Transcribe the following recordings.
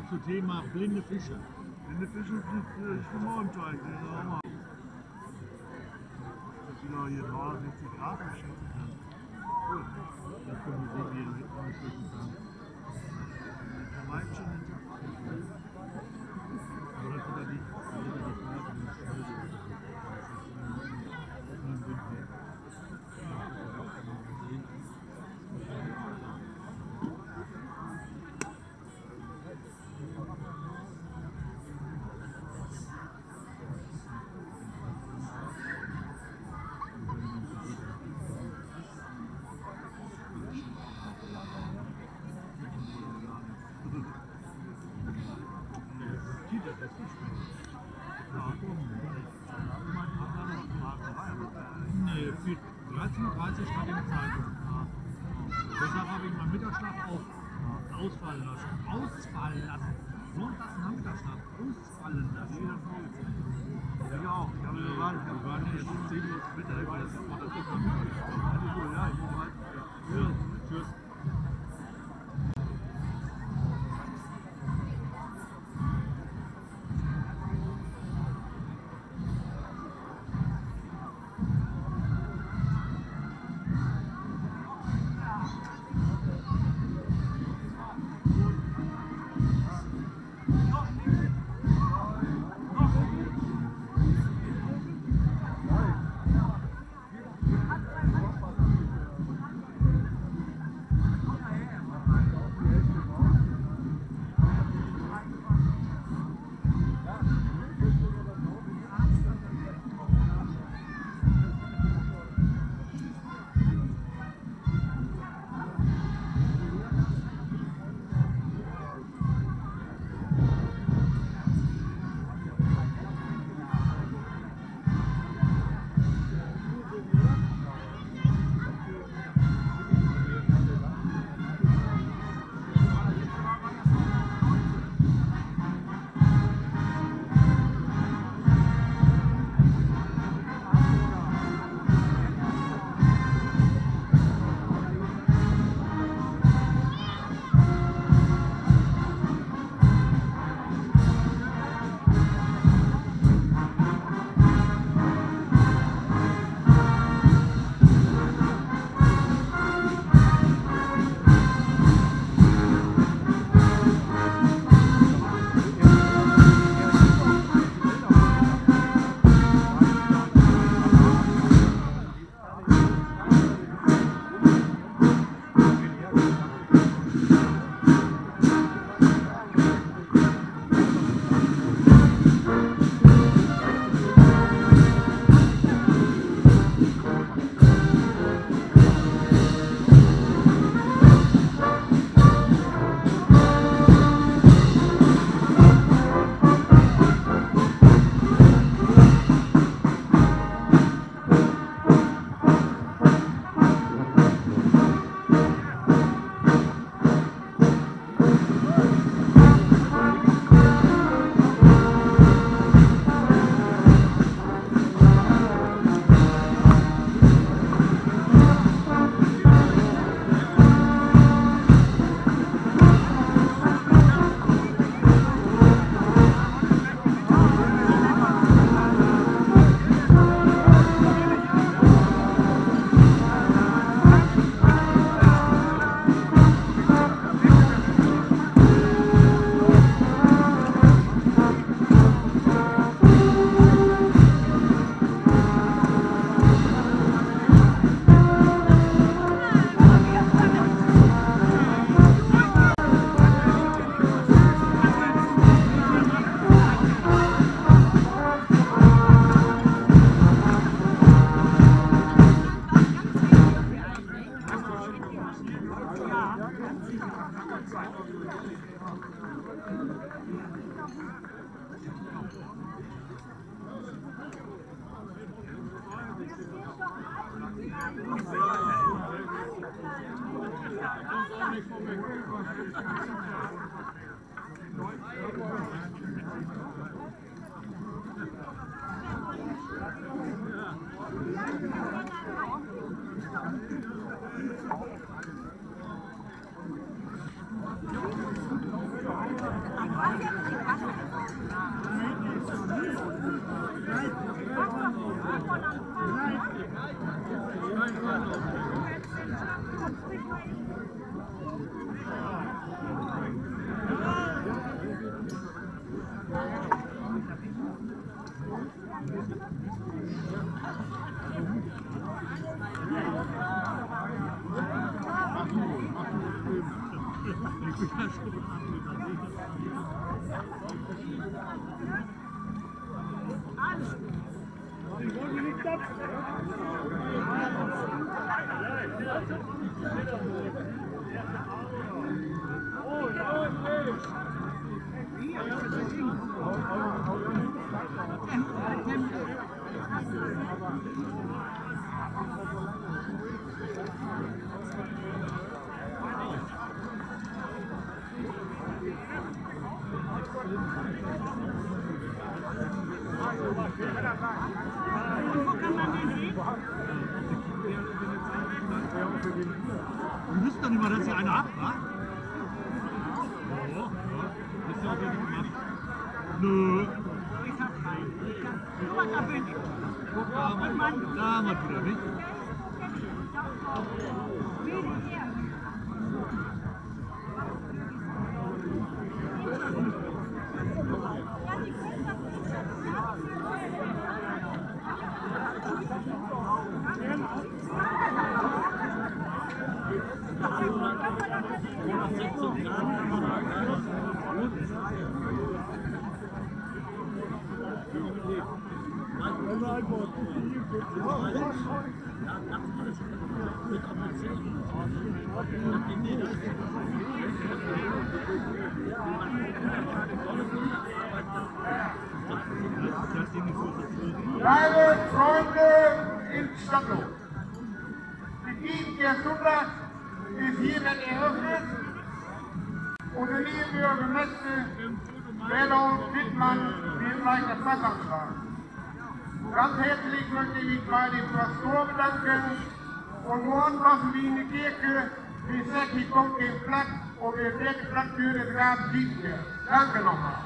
zu Thema blinde Fische. Blinde Fische sind schwimmer im Teich. Wieder hier 63 Grad schätzen kann. Cool. Da können wir sehen, wie wir anschließen kann. Der Weibchen hinter. Aber das wieder die Farbe, die Scheiße. Nee, 13:30 stand in der Zeitung. Deshalb habe ich meinen Mittagsschlaf auch ausfallen lassen. Ausfallen lassen. Sonntags Nachmittagsschlaf ausfallen lassen. Ich auch. Ich habe gewartet. Wir waren jetzt 10 Uhr Mittag. Ich weiß nicht, das ist Ja, ich muss halt. ja, tschüss. Wir wissen doch nicht mal, dass ihr eine habt, wa? Ja, das ist ja auch wieder gemacht. Nö. Ich hab keinen. Guck mal, da bin ich. Guck mal, da haben wir es wieder, nicht? Liebe Freunde in Stadtlohn, die Kiekenkirche Sonntag ist hiermit eröffnet und der liebe Bürgermeister Werner Wittmann wird gleich das Fass anschlagen. Ganz herzlich möchte ich mich bei dem Pastor bedanken und morgen lassen wir in die Kirche die Säcke kommt im Platz und wir werden Platz für das Grab Kiekenkirche. Danke nochmal.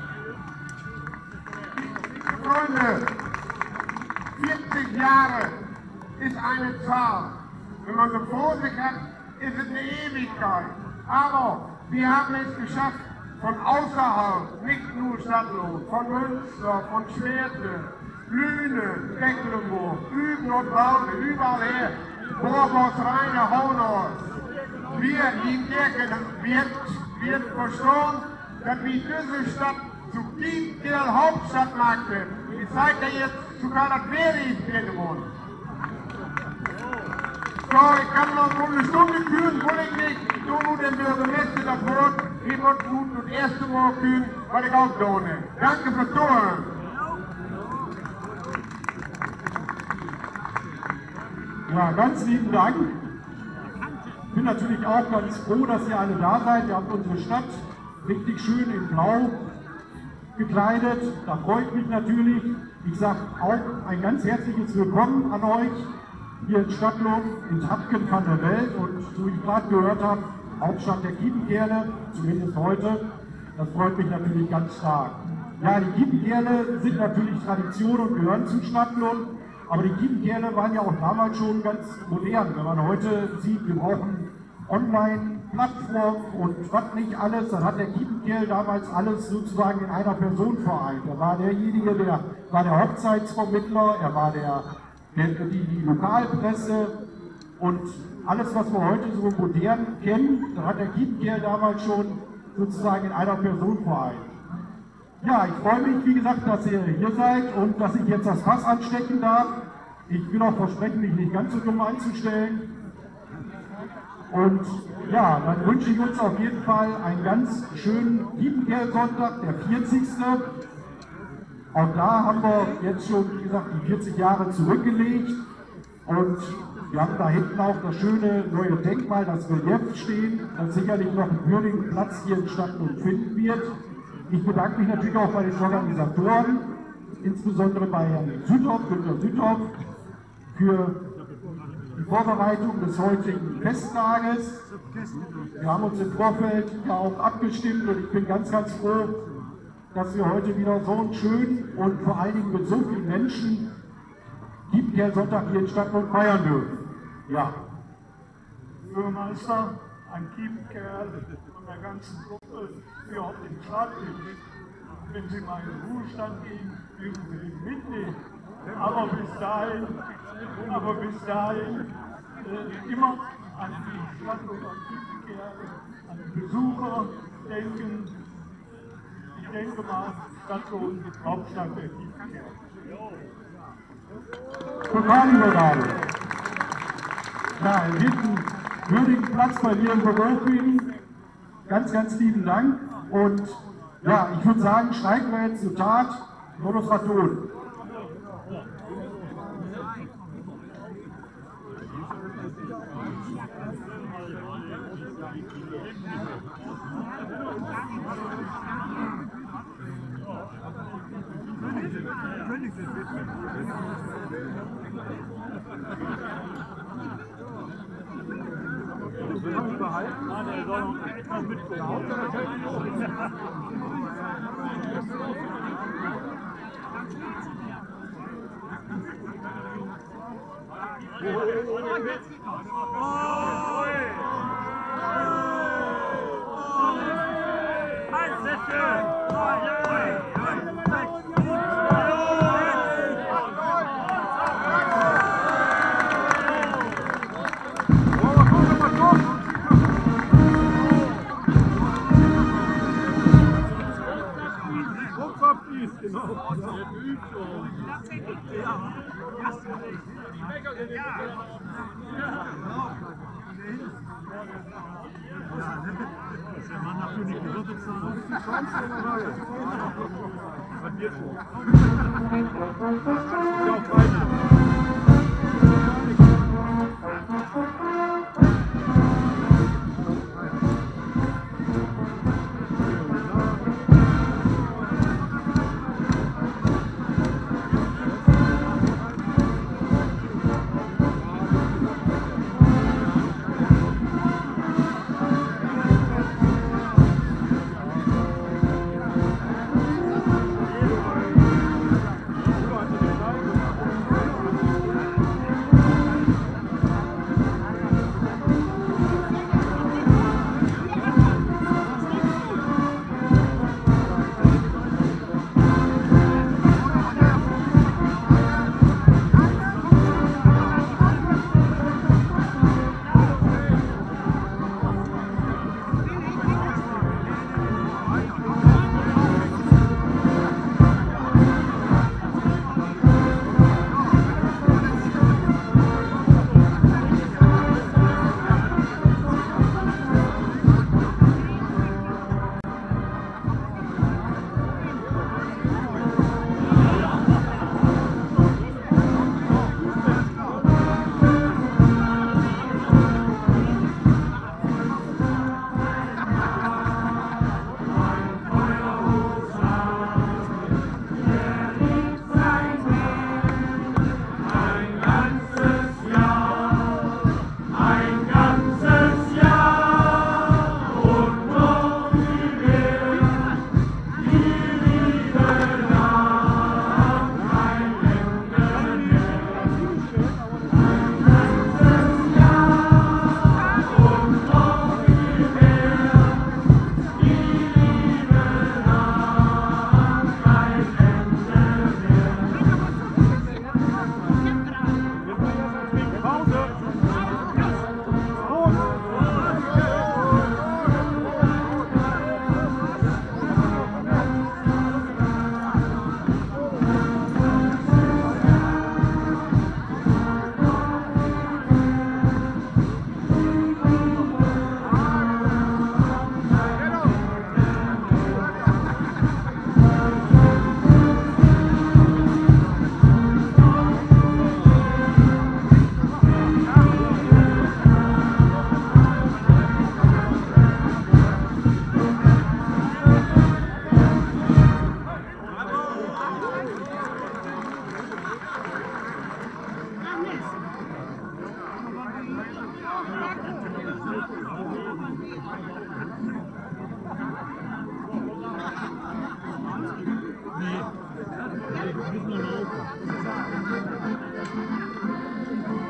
Freunde, 40 Jahre ist eine Zahl. Wenn man so vor sich hat, ist es eine Ewigkeit. Aber wir haben es geschafft, von außerhalb, nicht nur Stadtlohn, von Münster, von Schwerte, Lüne, Mecklenburg, Üben und Laude, überall her, Borbos, Rheine, Honors. Wir, die Kirche, wird verstanden, dass wir diese Stadt zu Kiekenkirche Hauptstadt machen. Ich zeige dir jetzt sogar das wäre ich hier geworden. So, ich kann noch eine Stunde kühlen, will ich nicht. Du nur den Bürgermeister davor, ich muss gut das erste Mal kühlen, weil ich auch tue. Danke fürs Zuhören. Ja, ganz lieben Dank. Ich bin natürlich auch ganz froh, dass ihr alle da seid. Ihr habt unsere Stadt richtig schön in Blau gekleidet. Da freue ich mich natürlich. Ich sage auch ein ganz herzliches Willkommen an euch hier in Stadtlohn, in Tapken van der Welt. Und so wie ich gerade gehört habe, Hauptstadt der Kiepenkerle, zumindest heute. Das freut mich natürlich ganz stark. Ja, die Kiepenkerle sind natürlich Tradition und gehören zu Stadtlohn. Aber die Kiepenkerle waren ja auch damals schon ganz modern. Wenn man heute sieht, wir brauchen Online-Plattformen und was nicht alles, dann hat der Kiepenkerl damals alles sozusagen in einer Person vereint. Er war derjenige, der war der Hochzeitsvermittler, er war die Lokalpresse und alles, was wir heute so modern kennen, da hat der Kiepenkerl damals schon sozusagen in einer Person vereint. Ja, ich freue mich, wie gesagt, dass ihr hier seid und dass ich jetzt das Fass anstecken darf. Ich will auch versprechen, mich nicht ganz so dumm anzustellen. Und ja, dann wünsche ich uns auf jeden Fall einen ganz schönen Kiepenkerl-Sonntag, der 40. Auch da haben wir jetzt schon, wie gesagt, die 40 Jahre zurückgelegt. Und wir haben da hinten auch das schöne neue Denkmal, das Relief stehen, das sicherlich noch einen würdigen Platz hier in Stadtlohn finden wird. Ich bedanke mich natürlich auch bei den Organisatoren, insbesondere bei Herrn Günter Südhoff, für die Vorbereitung des heutigen Festtages. Wir haben uns im Vorfeld ja auch abgestimmt und ich bin ganz, ganz froh, dass wir heute wieder so einen schönen und vor allen Dingen mit so vielen Menschen Kiepenkerl-Sonntag hier in Stadtlohn feiern dürfen. Ja. Bürgermeister, ein Kiepenkerl der ganzen Gruppe hier auf dem Schreibtisch. Wenn Sie mal in den Ruhestand gehen, dürfen Sie ihn mitnehmen. Aber bis dahin immer an die Stadt und an die Zugkehre, an die Besucher denken. Ich denke mal, Station Hauptstadt der Zugkehre. Pokalübergabe. Ja, einen würdigen Platz bei Ihrem Büro kriegen. Ganz, ganz lieben Dank. Und ja, ich würde sagen, steigen wir jetzt zur Tat. Nur noch was tun. Der Mann dafür nicht gerüttet sein.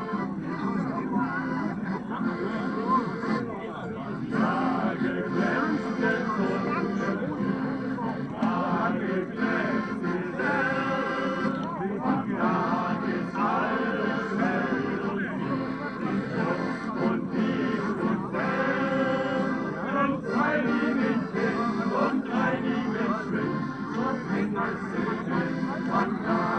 Ja, Meisterchen, von da